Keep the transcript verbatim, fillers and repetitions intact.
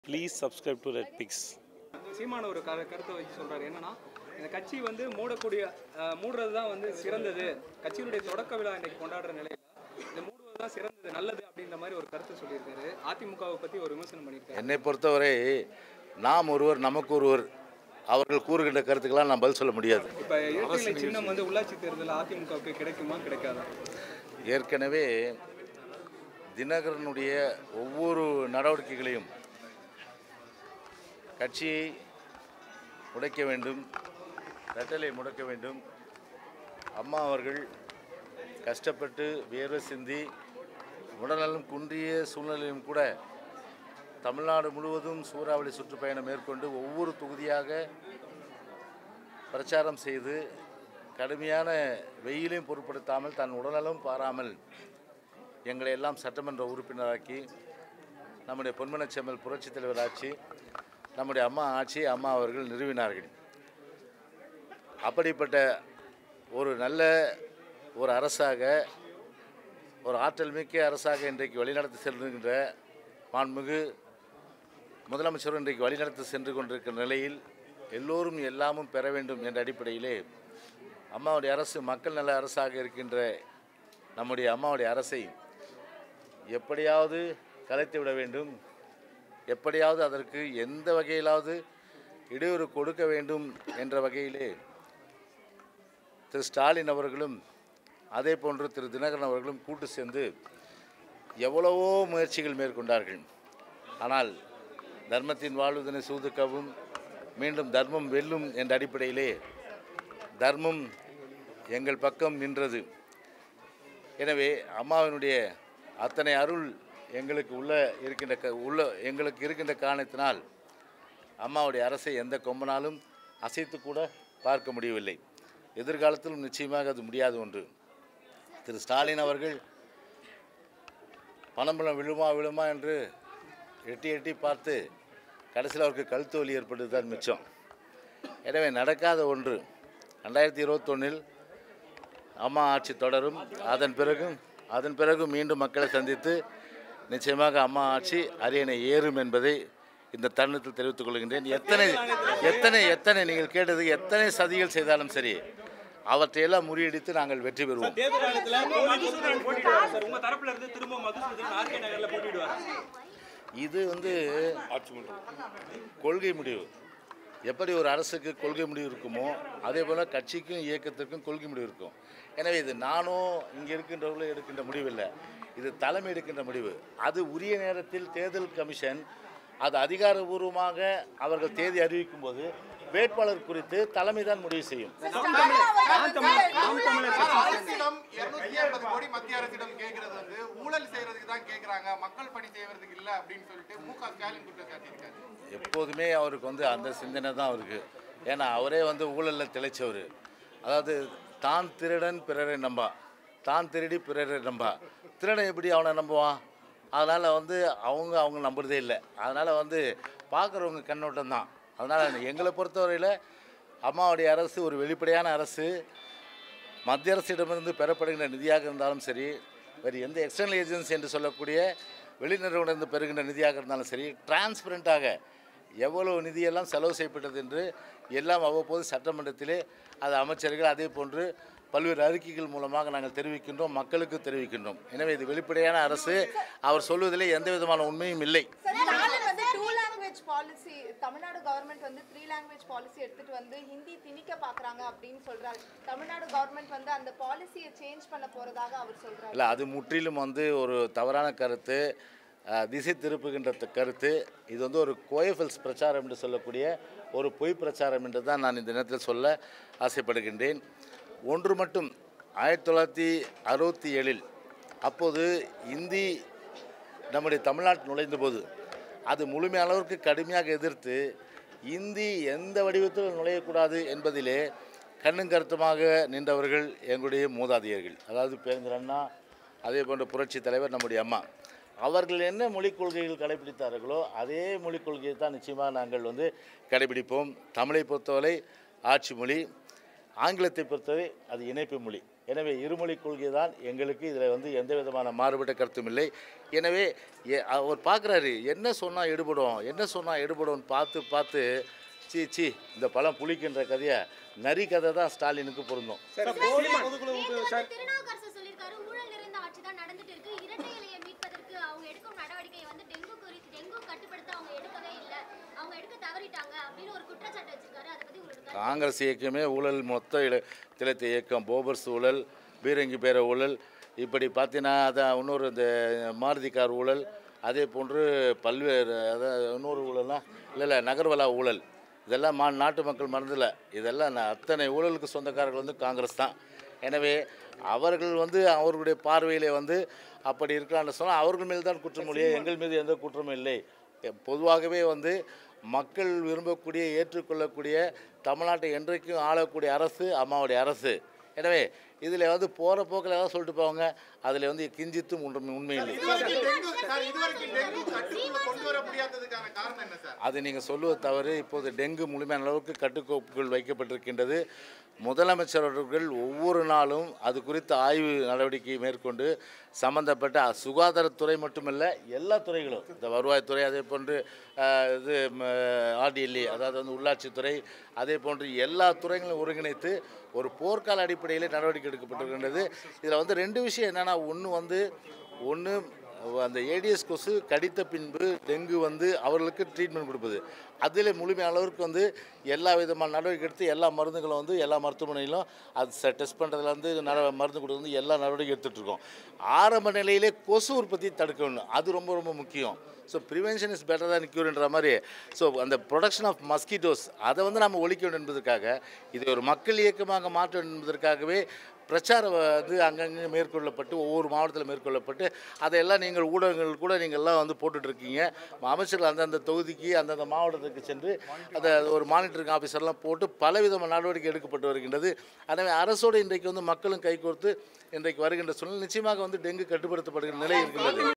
Please subscribe to redpix. seeman ஒரு கருத்தை வச்சு சொல்றாரு. என்னன்னா இந்த கட்சி வந்து மூடக்கூடிய மூடுறது தான் வந்து சிறந்தது, கட்சியினுடைய தொடக்க விழா இன்னைக்கு கொண்டாடுற நிலையில இந்த மூடுவது தான் சிறந்தது நல்லது அப்படின்ற மாதிரி ஒரு கருத்தை சொல்லியிருக்காரு. அதிமுகவை பற்றி ஒரு விமர்சனம் பண்ணியிருக்காரு. என்னை பொறுத்தவரை நாம் ஒருவர் நமக்கு ஒருவர் அவர்கள் கூறுகின்ற கருத்துக்கெல்லாம் நான் பதில் சொல்ல முடியாது. இப்போ இரட்டை சின்னம் வந்து உள்ளாட்சி தேர்தலில் அதிமுகவுக்கு கிடைக்குமா கிடைக்காதா? ஏற்கனவே தினகரனுடைய ஒவ்வொரு நடவடிக்கைகளையும் கட்சியை முடக்க வேண்டும், ரெட்டலை முடக்க வேண்டும். அம்மா அவர்கள் கஷ்டப்பட்டு வியர்வை சிந்தி உடல்நலம் குன்றிய சூழ்நிலையும் கூட தமிழ்நாடு முழுவதும் சூறாவளி சுற்றுப்பயணம் மேற்கொண்டு ஒவ்வொரு தொகுதியாக பிரச்சாரம் செய்து கடுமையான வெயிலையும் பொருட்படுத்தாமல் தன் உடல்நலம் பாராமல் எங்களை எல்லாம் சட்டமன்ற உறுப்பினராக்கி நம்முடைய பொன்மனச்செம்மல் புரட்சித் தலைவர் ஆட்சி, நம்முடைய அம்மா ஆட்சி அம்மா அவர்கள் நிறுவினார்கள். அப்படிப்பட்ட ஒரு நல்ல ஒரு அரசாக, ஒரு ஆற்றல் மிக்க அரசாக இன்றைக்கு வழிநடத்தி செல்கின்ற மாண்புமிகு முதலமைச்சர் இன்றைக்கு வழிநடத்தி சென்று கொண்டிருக்கிற நிலையில் எல்லோரும் எல்லாமும் பெற வேண்டும் என்ற அடிப்படையிலே அம்மாவுடைய அரசு மக்கள் நல அரசாக இருக்கின்ற நம்முடைய அம்மாவுடைய அரசை எப்படியாவது கலைத்து விட வேண்டும், எப்படியாவது அதற்கு எந்த வகையிலாவது இடையூறு கொடுக்க வேண்டும் என்ற வகையிலே திரு ஸ்டாலின் அவர்களும் அதே போன்று திரு தினகரன் அவர்களும் கூட்டு சேர்ந்து எவ்வளவோ முயற்சிகள் மேற்கொண்டார்கள். ஆனால் தர்மத்தின் வாழ்வதனை சூதுக்கவும் மீண்டும் தர்மம் வெல்லும் என்ற அடிப்படையிலே தர்மம் எங்கள் பக்கம் நின்றது. எனவே அம்மாவினுடைய அத்தனை அருள் எங்களுக்கு உள்ள இருக்கின்ற க உள்ள எங்களுக்கு இருக்கின்ற காரணத்தினால் அம்மாவுடைய அரசை எந்த கொம்பனாலும் அசைத்து கூட பார்க்க முடியவில்லை. எதிர்காலத்திலும் நிச்சயமாக அது முடியாத ஒன்று. திரு ஸ்டாலின் அவர்கள் பணம்பழம் விழுமா விழுமா என்று எட்டி எட்டி பார்த்து கடைசியில் அவருக்கு கழுத்து வலி ஏற்பட்டது தான் மிச்சம். எனவே நடக்காத ஒன்று. ரெண்டாயிரத்தி இருபத்தொன்னில் அம்மா ஆட்சி தொடரும். அதன் பிறகும் அதன் பிறகு மீண்டும் மக்களை சந்தித்து நிச்சயமாக அம்மா ஆட்சி அரியணை ஏறும் என்பதை இந்த தருணத்தில் தெரிவித்துக் கொள்கின்றேன். எத்தனை எத்தனை எத்தனை நீங்கள் கேட்டது எத்தனை சதிகள் செய்தாலும் சரி அவற்றையெல்லாம் முறியடித்து நாங்கள் வெற்றி பெறுவோம். இது வந்து கொள்கை முடிவு. எப்படி ஒரு அரசுக்கு கொள்கை முடிவு இருக்குமோ அதே போல் கட்சிக்கும் இயக்கத்திற்கும் கொள்கை முடிவு இருக்கும். எனவே இது நானும் இங்கே இருக்கின்றவர்களும் எடுக்கின்ற முடிவில்லை, இது தலைமை எடுக்கின்ற முடிவு. அது உரிய நேரத்தில் தேர்தல் கமிஷன் அது அதிகாரபூர்வமாக அவர்கள் தேதி அறிவிக்கும் போது வேட்பாளர் குறித்து தலைமை தான் முடிவு செய்யும். எப்போதுமே அவருக்கு வந்து அந்த சிந்தனை தான் அவருக்கு. ஏன்னா அவரே வந்து ஊழலில் திளைச்சவர். அதாவது தான் திருடன் பிறரை நம்பா, தான் திருடி பிறரை நம்பா. திருடன் எப்படி அவனை நம்புவான்? அதனால் வந்து அவங்க அவங்க நம்புறதே இல்லை. அதனால் வந்து பார்க்குறவங்க கண்ணோட்டம் தான். அதனால் எங்களை பொறுத்தவரையில் அம்மாவுடைய அரசு ஒரு வெளிப்படையான அரசு. மத்திய அரசிடமிருந்து பெறப்படுகின்ற நிதியாக இருந்தாலும் சரி, வேறு எந்த எக்ஸ்டர்னல் ஏஜென்சி என்று சொல்லக்கூடிய வெளிநிறுவனத்திலிருந்து பெறுகின்ற நிதியாக இருந்தாலும் சரி, டிரான்ஸ்பரண்ட்டாக எவ்வளவு நிதியெல்லாம் செலவு செய்யப்பட்டது என்று எல்லாம் அவ்வப்போது சட்டமன்றத்திலே அது அமைச்சர்கள் அதே போன்று பல்வேறு அறிக்கைகள் மூலமாக நாங்கள் தெரிவிக்கின்றோம், மக்களுக்கு தெரிவிக்கின்றோம். எனவே இது வெளிப்படையான அரசு. அவர் சொல்வதிலே எந்த விதமான உண்மையும் இல்லை. பாலிசி தமிழ்நாடு கவர்மெண்ட் வந்து த்ரீ லாங்குவேஜ் பாலிசி எடுத்துட்டு வந்து ஹிந்தி திணிக்க பார்க்குறாங்க அப்படின்னு சொல்றாரு. தமிழ்நாடு கவர்மெண்ட் வந்து அந்த பாலிசியை சேஞ்ச் பண்ண போறதாக அவர் சொல்றாரு. இல்லை, அது முற்றிலும் வந்து ஒரு தவறான கருத்து, திசை திருப்புகின்ற கருத்து. இது வந்து ஒரு கோயஃபல்ஸ் பிரச்சாரம் என்று சொல்லக்கூடிய ஒரு பொய் பிரச்சாரம் என்று தான் நான் இந்த நேரத்தில் சொல்ல ஆசைப்படுகின்றேன். ஒன்று மட்டும், ஆயிரத்தி தொள்ளாயிரத்தி அறுபத்தி ஏழில் அப்போது இந்தி நம்முடைய தமிழ்நாட்டில் நுழைந்த போது அது முழுமையானவருக்கு கடுமையாக எதிர்த்து இந்தி எந்த வடிவத்தில் நுழையக்கூடாது என்பதிலே கண்ணும் கருத்துமாக நின்றவர்கள் எங்களுடைய மூதாதையர்கள். அதாவது பேருந்தர் அண்ணா, அதே போன்ற புரட்சி தலைவர் நம்முடைய அம்மா. அவர்கள் என்ன மொழிக் கொள்கைகள் கடைபிடித்தார்களோ அதே மொழிக் கொள்கையை தான் நிச்சயமாக நாங்கள் வந்து கடைபிடிப்போம். தமிழை பொறுத்தவரை ஆட்சி மொழி, ஆங்கிலத்தை பொறுத்தவரை அது இணைப்பு மொழி. எனவே இருமொழி கொள்கை தான் எங்களுக்கு இதில் வந்து எந்த விதமான மாறுபட்ட கருத்தும் இல்லை. எனவே அவர் பார்க்குறாரு என்ன சொன்னால் எடுபடும் என்ன சொன்னால் எடுபடும்னு பார்த்து பார்த்து சி சி இந்த பழம் புளிக்கின்ற கதையை நரி கதை தான் ஸ்டாலினுக்கு பொருந்தும். காங்கிரஸ் இயக்கமே ஊழல் மொத்த திலத்த இயக்கம், போபர்ஸ் ஊழல், பீரங்கி பேர ஊழல், இப்படி பார்த்தீங்கன்னா அதான் இன்னொரு இந்த மாருதி கார் ஊழல், அதே போன்று பல்வேறு அதான் இன்னொரு ஊழல்லாம் இல்லை இல்லை நகர்வலா ஊழல், இதெல்லாம் மா நாட்டு மக்கள் மறந்துல இதெல்லாம் அத்தனை ஊழலுக்கு சொந்தக்காரர்கள் வந்து காங்கிரஸ் தான். எனவே அவர்கள் வந்து அவர்களுடைய பார்வையிலே வந்து அப்படி இருக்கிறான்னு சொன்னால் அவர்கள் மீது தான் குற்றமொழியே, எங்கள் மீது எந்த குற்றமும் இல்லை. பொதுவாகவே வந்து மக்கள் விரும்பக்கூடிய ஏற்றுக்கொள்ளக்கூடிய தமிழ்நாட்டை என்றைக்கும் ஆளக்கூடிய அரசு அம்மாவுடைய அரசு. எனவே இதில் வந்து போகிற போக்கில் ஏதாவது சொல்லிட்டு போவாங்க, அதில் வந்து கிஞ்சித்தும் உண்மை இல்லை. அது நீங்கள் சொல்லுவது தவறு. இப்போது டெங்கு முழுமையான அளவுக்கு கட்டுக்கோப்புகள் வைக்கப்பட்டிருக்கின்றது. முதலமைச்சர் அவர்கள் ஒவ்வொரு நாளும் அது குறித்த ஆய்வு நடவடிக்கை மேற்கொண்டு சம்பந்தப்பட்ட சுகாதாரத்துறை மட்டுமல்ல எல்லா துறைகளும், இந்த வருவாய்த்துறை, அதே போன்று இது ஆர்டிஎல்ஏ அதாவது வந்து உள்ளாட்சித்துறை, அதே போன்று எல்லா துறைகளும் ஒருங்கிணைத்து ஒரு போர்க்கால அடிப்படையில் நடவடிக்கை எடுக்கப்பட்டிருக்கின்றது. இதில் வந்து ரெண்டு விஷயம் என்னென்னா, ஒன்று வந்து ஒன்று அந்த ஏடிஎஸ் கொசு கடித்த பின்பு டெங்கு வந்து அவர்களுக்கு ட்ரீட்மெண்ட் கொடுப்பது, அதில் முழுமையான அளவுக்கு வந்து எல்லா விதமான நடவடிக்கை எடுத்து எல்லா மருந்துகளும் வந்து எல்லா மருத்துவமனையிலும் அது டெஸ்ட் பண்ணுறதுலேருந்து நட மருந்து கொடுக்குறது எல்லா நடவடிக்கை எடுத்துகிட்ருக்கோம். ஆரம்ப நிலையிலே கொசு உற்பத்தி தடுக்கணும், அது ரொம்ப ரொம்ப முக்கியம். ஸோ ப்ரிவென்ஷன் இஸ் பெட்டர் தான் க்யூர்ன்ற மாதிரி. ஸோ அந்த ப்ரொடக்ஷன் ஆஃப் மஸ்கிட்டோஸ் அதை வந்து நம்ம ஒழிக்க வேண்டும் என்பதற்காக, இது ஒரு மக்கள் இயக்கமாக மாற்ற வேண்டும் என்பதற்காகவே பிரச்சாரம் வந்து அங்கங்கே மேற்கொள்ளப்பட்டு ஒவ்வொரு மாவட்டத்தில் மேற்கொள்ளப்பட்டு அதையெல்லாம் நீங்கள் ஊடகங்கள் கூட நீங்கள்லாம் வந்து போட்டுட்ருக்கீங்க. அமைச்சர்கள் அந்தந்த தொகுதிக்கு அந்தந்த மாவட்டத்துக்கு சென்று அதை ஒரு மானிட்டரிங் ஆஃபீஸர்லாம் போட்டு பலவிதமான நடவடிக்கை எடுக்கப்பட்டு வருகின்றது. எனவே அரசோடு இன்றைக்கு வந்து மக்களும் கைகோர்த்து இன்றைக்கு வருகின்ற சூழ்நிலை நிச்சயமாக வந்து டெங்கு கட்டுப்படுத்தப்படுகிற நிலை இருக்கின்றது.